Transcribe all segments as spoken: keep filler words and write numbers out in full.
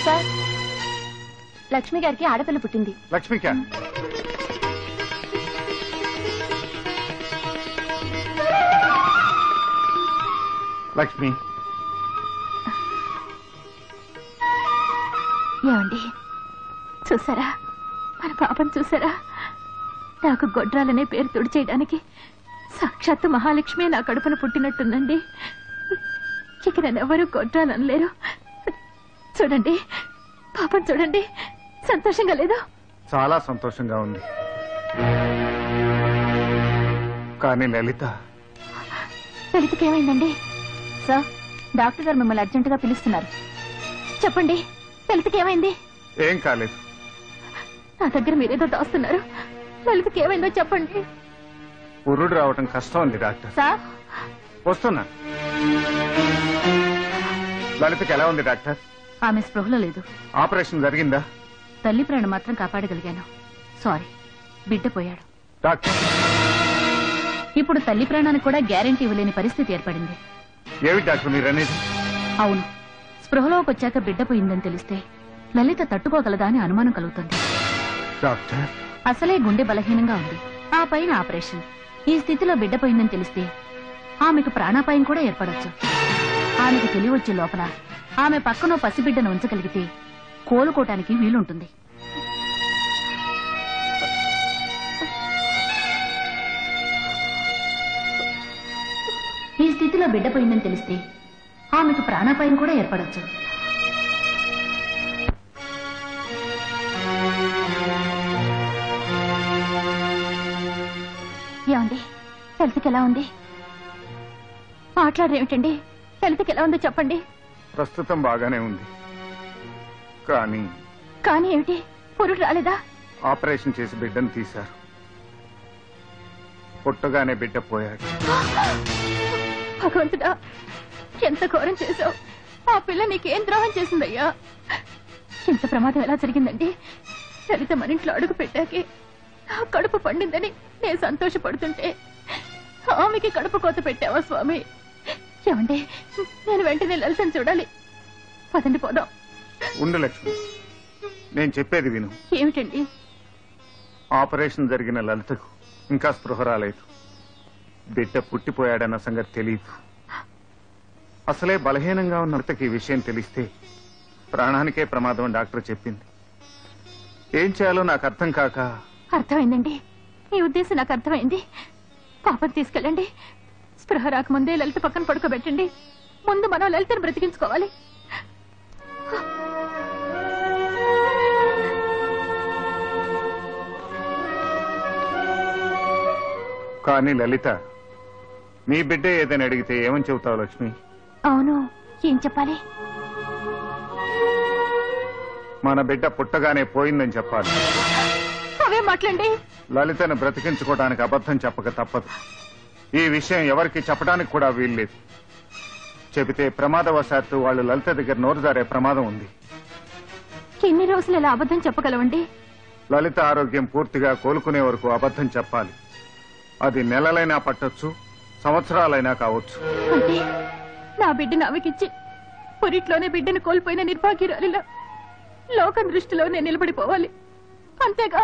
Sir, Lakshmi గారికి ఆడపిల్ల పుట్టింది. లక్ష్మికా? లక్ష్మి, ఏమండి చూసారా, మన పాపను చూసారా? నాకు గొడ్రాలనే పేరు తుడిచేయడానికి సాక్షాత్తు మహాలక్ష్మి నా కడుపున పుట్టినట్టుందండి. ఇక నన్నెవరూ గొడ్రాలనలేరు. చూడండి, పాపం చూడండి, సంతోషంగా లేదు? చాలా సంతోషంగా ఉంది. కానీ లలిత లలితకేమైందండి? సార్, డాక్టర్ గారు మిమ్మల్ని అర్జెంటుగా పిలుస్తున్నారు. చెప్పండి, లలితకేమైంది? ఏం కాలేదు. నా దగ్గర మీరేదో దాస్తున్నారు. లలితకేమైందో చెప్పండి. పురుడు రావటం కష్టం ఉంది డాక్టర్. సార్, వస్తున్నా. లలితకి ఎలా ఉంది డాక్టర్? ఆమె స్పృహలో లేదు. ఆపరేషన్ జరిగిందా? తల్లి ప్రాణం మాత్రం కాపాడగలిగాను. సారీ, బిడ్డ పోయాడు. డాక్టర్, ఇప్పుడు తల్లి ప్రాణానికి కూడా గ్యారెంటీ ఇవ్వలేని పరిస్థితి ఏర్పడింది. ఏమి డాక్టర్ మీరు అనేది? అవును, స్పృహలోకి వచ్చాక బిడ్డ పోయిందని తెలిస్తే లలిత తట్టుకోగలదా అని అనుమానం కలుగుతుంది. డాక్టర్, అసలే గుండె బలహీనంగా ఉంది, ఆ పైన ఆపరేషన్. ఈ స్థితిలో బిడ్డ పోయిందని తెలిస్తే ఆమెకు ప్రాణాపాయం కూడా ఏర్పడొచ్చు. ఆమెకు తెలివొచ్చే లోపల ఆమె పక్కనో పసిబిడ్డను ఉంచగలిగితే కోలుకోటానికి వీలుంటుంది. ఈ స్థితిలో బిడ్డ పోయిందని తెలిస్తే ఆమెకు ప్రాణాపాయం కూడా ఏర్పడొచ్చు. ఏమండి, లలితకి ఎలా ఉంది? మాట్లాడరేమిటండి? లలితకి ఎలా ఉందో చెప్పండి. ప్రస్తుతం బాగానే ఉంది. కానీ కానీ ఏమిటి? పురుడు రాలేదా? ఆపరేషన్ చేసి బిడ్డను తీశారు. పుట్టగానే బిడ్డ పోయాడు. భగవంతుడా, ఎంత ఘోరం చేశావు! ఆ పిల్ల నీకేం ద్రోహం చేసిందయ్యా? ఇంత ప్రమాదం ఎలా జరిగిందండి? లలిత మన ఇంట్లో అడుగు పెట్టాకే నా కడుపు పండిందని నేను సంతోషపడుతుంటే ఆమెకి కడుపు కోత పెట్టావా స్వామి? ఏమండి, నేను వెంటనే లలితను చూడాలి. పదండి పోదాం. ఉండు లక్ష్మి, నేను చెప్పేది విను. ఏమిటండి? ఆపరేషన్ జరిగిన లలితకు ఇంకా స్పృహ రాలేదు. బిడ్డ పుట్టిపోయాడన్న సంగతి తెలియదు. అసలే బలహీనంగా ఉన్న లలితకి ఈ విషయం తెలిస్తే ప్రాణానికే ప్రమాదం డాక్టర్ చెప్పింది. ఏం చేయాలో నాకు అర్థం కాక. అర్థమైందండి, మీ ఉద్దేశం నాకు అర్థమైంది. పాపం తీసుకెళ్ళండి. స్పృహ రాకముందే లలిత పక్కన పడుకోబెట్టండి. ముందు మనం లలితను బ్రతికించుకోవాలి. కానీ లలిత, నీ బిడ్డ ఏదని అడిగితే ఏమని చెబుతావు లక్ష్మి? అవును, ఏం చెప్పాలి? మన బిడ్డ పుట్టగానే పోయిందని చెప్పాలి. అవే మాట్లాడండి. లలితను బ్రతికించుకోవడానికి అబద్ధం చెప్పక తప్పదు. ఈ విషయం ఎవరికి చెప్పడానికి కూడా వీల్లేదు. చెబితే ప్రమాదవశాత్తు వాళ్ళు లలిత దగ్గర నోరు జారే ప్రమాదం ఉంది. ఎన్ని రోజులు ఇలా అబద్ధం చెప్పగలవండి? లలిత ఆరోగ్యం పూర్తిగా కోలుకునే వరకు అబద్ధం చెప్పాలి. అది నెలలైనా పట్టొచ్చు, సంవత్సరాలైనా కావచ్చు. అంటే నా బిడ్డను ఆమెకిచ్చి పురిట్లోనే బిడ్డను కోల్పోయిన నిర్భాగ్యురాలిలా లోకం దృష్టిలో నేను నిలబడిపోవాలి, అంతేగా?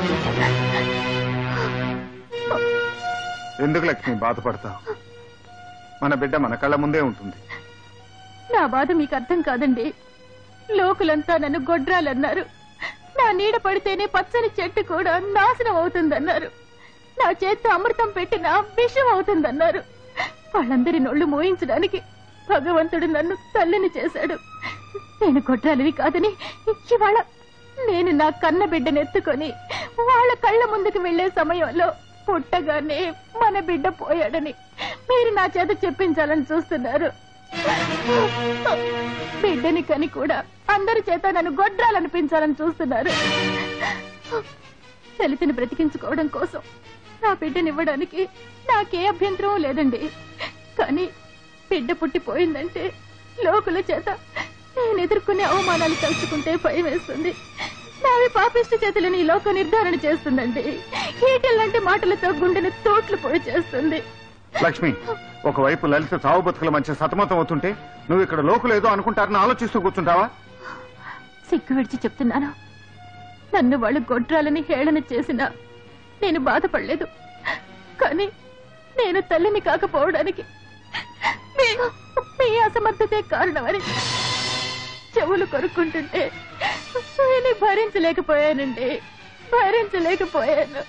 ఎందుకు లక్ష్మి బాధపడతావు? మన బిడ్డ మన కళ్ళ ముందే ఉంటుంది. నా బాధ మీకు అర్థం కాదండి. లోకులంతా నన్ను గొడ్రాలన్నారు. నా నీడ పడితేనే పచ్చని చెట్టు కూడా నాశనం అవుతుందన్నారు. నా చేత్తో అమృతం పెట్టిన విషం అవుతుందన్నారు. వాళ్ళందరి నోళ్లు మోయించడానికి భగవంతుడు నన్ను తల్లిని చేశాడు. నేను గొడ్రాలివి కాదని ఇవాళ నేను నా కన్న బిడ్డను ఎత్తుకొని వాళ్ళ కళ్ళ ముందుకు వెళ్లే సమయంలో పుట్టగానే మన బిడ్డ పోయాడని మీరు నా చేత చెప్పించాలని చూస్తున్నారు. బిడ్డని కని కూడా అందరి చేత నన్ను గొడ్రాలనిపించాలని చూస్తున్నారు. లలితని బ్రతికించుకోవడం కోసం నా బిడ్డనివ్వడానికి నాకే అభ్యంతరం లేదండి. కానీ బిడ్డ పుట్టిపోయిందంటే లోకుల చేత నేను ఎదుర్కొనే అవమానాలు తలుచుకుంటే భయం వేస్తుంది. నావి పాపిష్టి చేతులని ఈ లోక నిర్ధారణ చేస్తుందండి. ఈటెల్లాంటి మాటలతో గుండెని తోట్లు పొడి చేస్తుంది. లక్ష్మి, ఒకవైపు లలిత చావు బతుకుల మధ్య సతమతం అవుతుంటే నువ్వు ఇక్కడ లోకులేదో అనుకుంటారని ఆలోచిస్తూ కూర్చుంటావా? వెక్కి విడిచి చెప్తున్నాను. నన్ను వాళ్ళు గొడ్రాలని హేళన చేసినా నేను బాధపడలేదు. కానీ నేను తల్లిని కాకపోవడానికి మీ- మీ అసమర్థతే కారణమని చెవులు కొరుక్కుంటుంటే నేను భరించలేకపోయానండి. భరించలేకపోయాను.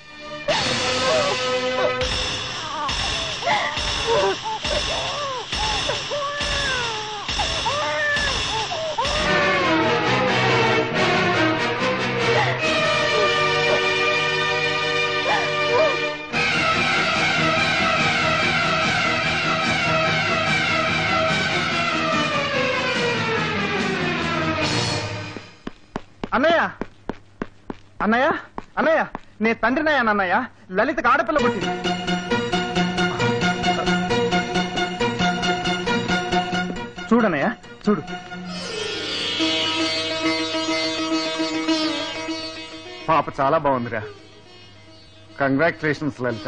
అన్నయ్య అన్నయ్య అన్నయ్య నే తండ్రినయ్యా అన్నయ్య. లలితకు ఆడపిల్ల పుట్టింది. చూడన్నయ్య చూడు. పాప చాలా బాగుందిరా. కంగ్రాచులేషన్స్ లలిత.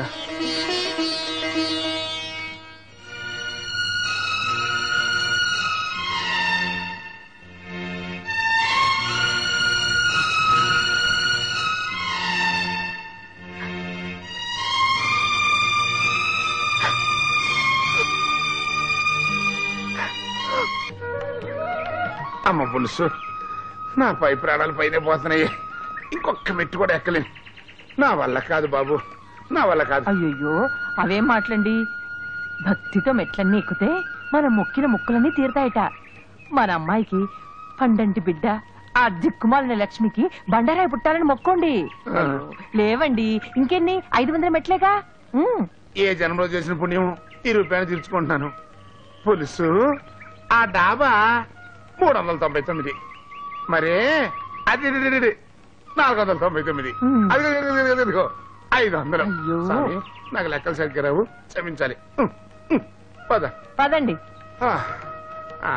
అమ్మ పులుసు, నా పై ప్రాణాలు పైన పోతున్నాయి. ఇంకొక మెట్టు కూడా ఎక్కలేను. నా వల్ల కాదు బాబు, నా వల్ల కాదు. అయ్యో అవేం మాటలండి. భక్తితో మెట్లన్నీ ఎక్కితే మన మొక్కిన ముక్కులన్నీ తీరుతాయట. మన అమ్మాయికి పండంటి బిడ్డ, ఆ దిక్కుమాలిన లక్ష్మికి బండారాయి పుట్టాలని మొక్కోండి. లేవండి, ఇంకెన్ని ఐదు వందల మెట్లేగా. ఉమ్. ఏ జన్మలో చేసిన పుణ్యం ఈ రూపాయలు తీర్చుకుంటున్నాను. పులుసు, ఆ డాబా మూడు వందల తొంభై తొమ్మిది, మరే అది నాలుగు వందల తొంభై తొమ్మిది, అది అదిగో ఐదు వందలు. అయ్యో. స్వామి, నాకు లెక్కలు సరిగ్గా రావు, క్షమించాలి. ఉమ్, ఉమ్, పద. పదండి. ఆ, ఆ.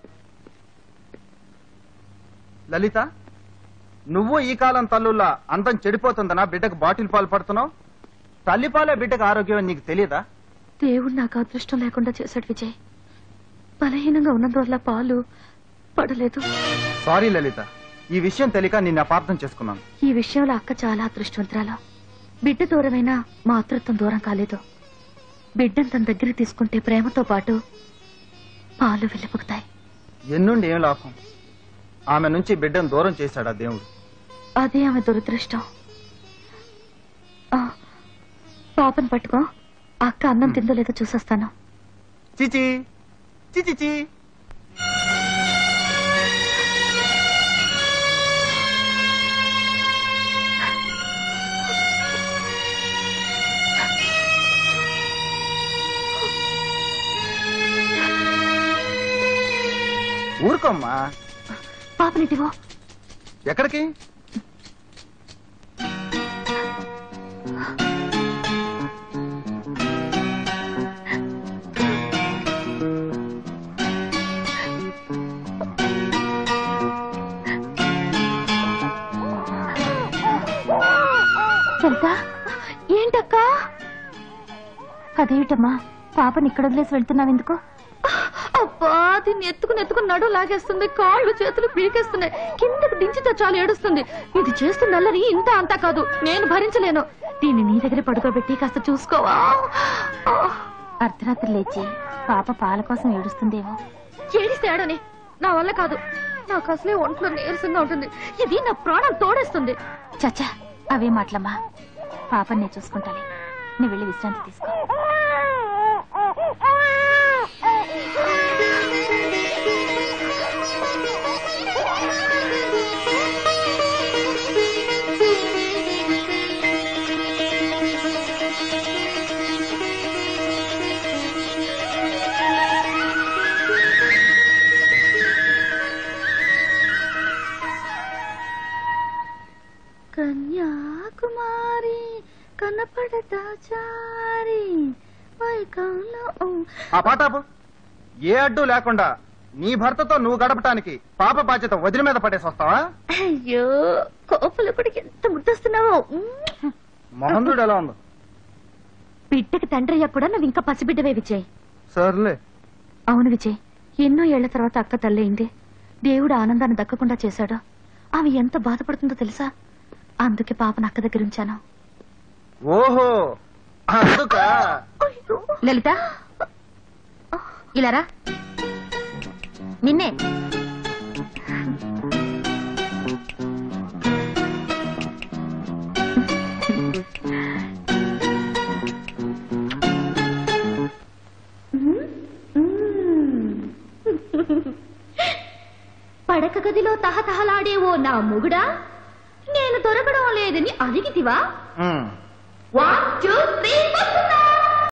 లలిత, నువ్వు ఈ కాలం తల్లుల్లా అందం చెడిపోతుందనా బిడ్డకు బాటిల్ పాలు పడుతున్నావు? తల్లిపాలే బిడ్డకు ఆరోగ్యం అని నీకు తెలియదా? దేవుడు నాకు అదృష్టం లేకుండా చేశాడు విజయ్. బలహీనంగా ఉన్నందువల్ల పాలు పడలేదు. సారీ లలిత, ఈ విషయం తెలియక నిన్ను అపార్థం చేసుకున్నాను. ఈ విషయంలో అక్క చాలా అదృష్టవంతురాలు. బిడ్డ దూరమైనా మాతృత్వం దూరం కాలేదు. బిడ్డను తన దగ్గర తీసుకుంటే ప్రేమతో పాటు పాలు వెలిపుకుతాయి. ఎన్నుండి ఏం లాభం? ఆమె నుంచి బిడ్డను దూరం చేశాడా దేవుడు? అదే ఆమె దురదృష్టం. ఆ, పాపను పట్టుకో. అక్క అన్నం తిందో లేదో చూసొస్తాను. చిచి చిచి ఊరుకోమ్మా. పాపనిటివో. ఎక్కడికి? లలిత, ఏంటక్క? అదేమిటమ్మా, పాపని ఇక్కడ వదిలేసి వెళ్తున్నావెందుకు? అబ్బా, దీన్ని ఎత్తుకుని ఎత్తుకుని నడు లాగేస్తుంది, కాళ్ళు చేతులు పీకేస్తున్నాయి, కిందకు దించితే చాలు ఏడుస్తుంది. ఇది చేస్తున్న అల్లరి ఇంత అంతా కాదు, నేను భరించలేను. దీన్ని నీ దగ్గర పడుకోబెట్టి కాస్త చూసుకోవా? అర్ధరాత్రి లేచి పాప పాల కోసం ఏడుస్తుందేమో. ఏడిస్తే ఏడని, నా వల్ల కాదు. నాకు అసలే ఒంట్లో నీరసంగా ఉంటుంది. ఇది నా ప్రాణం తోడేస్తుంది. చచ్చా, అవే మాటలమ్మా. పాపని నేను చూసుకుంటాను. నీ వెళ్ళి విశ్రాంతి తీసుకో. కన్యాకుమారి కనపడదాచారి. ఆ పాటాపు. ఏ అడ్డు లేకుండా నీ భర్తతో నువ్వు గడపటానికి పాప బాధ్యత వదిలి మీద పడేసి వస్తావా? అయ్యో, కోపలకుడికి ఎంత ముద్దస్తున్నావో. మొహందుడు ఎలా ఉందో? బిడ్డకి తండ్రి అయ్యా కూడా నువ్వు ఇంకా పసిబిడ్డవే విజయ్. సర్లే. అవును విజయ్, ఎన్నో ఏళ్ల తర్వాత అక్క తల్లయింది. దేవుడు ఆనందాన్ని దక్కకుండా చేశాడు. ఆమె ఎంత బాధపడుతుందో తెలుసా? అందుకే పాపను అక్క దగ్గర ఉంచాను. ఓహో అందుక. లలిత ఇలారా. నిన్నే. పడక గదిలో తహతహలాడే ఓ నా మొగుడా, నేను దొరకడం లేదని అడిగితివా? One two three